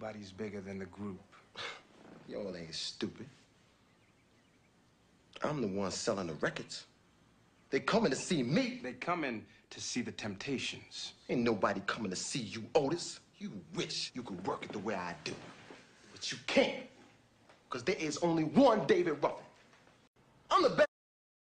Nobody's bigger than the group. Y'all ain't stupid. I'm the one selling the records. They coming to see me. They coming to see the Temptations. Ain't nobody coming to see you, Otis. You wish you could work it the way I do. But you can't. Because there is only one David Ruffin. I'm the best.